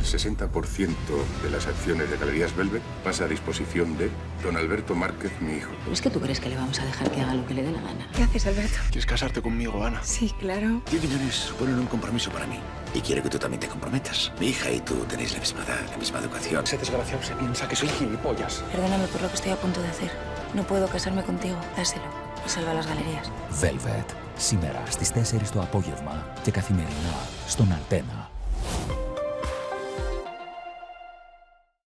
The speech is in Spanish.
60% de las acciones de Galerías Velvet pasa a disposición de don Alberto Márquez, mi hijo. ¿Es que tú crees que le vamos a dejar que haga lo que le dé la gana? ¿Qué haces, Alberto? ¿Quieres casarte conmigo, Ana? Sí, claro. 10 millones suponen un compromiso para mí. Y quiero que tú también te comprometas. Mi hija y tú tenéis la misma edad, la misma educación. Ese desgraciado se piensa que soy gilipollas. Perdóname por lo que estoy a punto de hacer. No puedo casarme contigo. Dáselo y salva las galerías. Velvet. Σήμερα στις 4 το απόγευμα και καθημερινά στον Αντένα.